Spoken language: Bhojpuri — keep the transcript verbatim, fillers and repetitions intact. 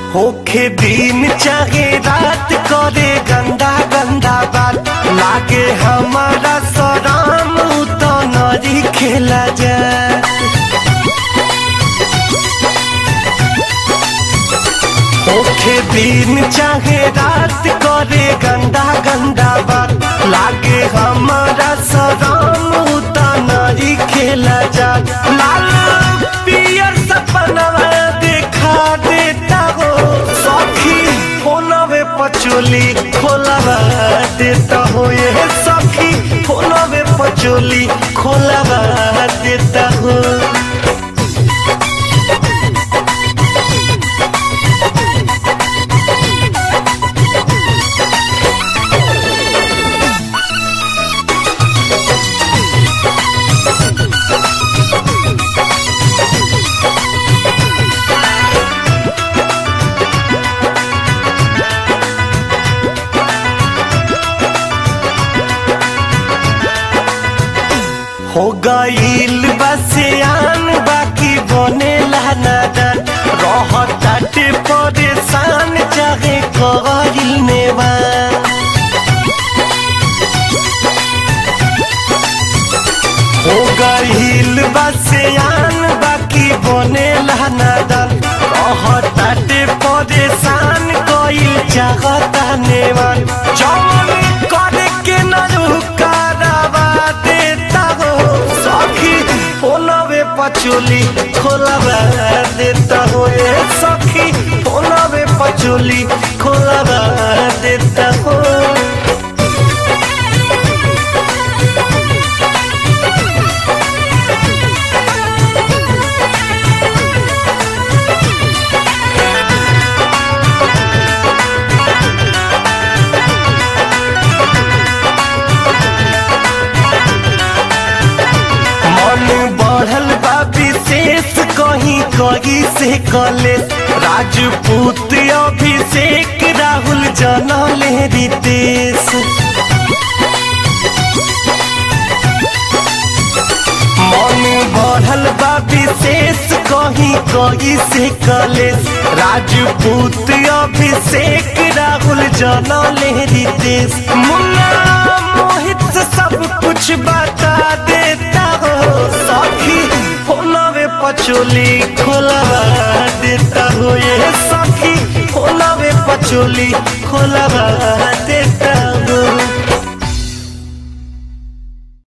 होखे दिन चाहे रात करे गंदा गंदा बात लागे हमारा सराम तो नरी खेला जाए। होखे दिन चाहे रात करे गंदा गंदा बात लागे हमारा सराम तो नरी खेला जाए। लाल पियर सपना देखा देता हो सखी फोनवे पचोली खोलवा देता हो ये सखी फोनवे पचोली खोलवा देता हो। हो गईल बसियान बाकी बने नादान रहताटे परेशान चाहे कईल नेवान। हो गईल बसियान बाकी बने नादान रहताटे परेशान कईल चाहता नेवान। जौन करे के न रुकावा देता हो सखी फोनवे पचोली खोलवा देता हो ये सखी फोनवे पचोली खोलवा देता हो। बढ़ल बा विशेष कहीं कहीं से कले राजपूत अभिषेक राहुल जनले रितेश। मन बढ़ल बा विशेष कहीं कहीं से कले राजपूत अभिषेक राहुल जनले रितेश। मुन्ना मोहित से सब कुछ बता देता हो सखी फोनवे पचोली खोलवा देता हो ये सखी फोनवे पचोली खोलवा देता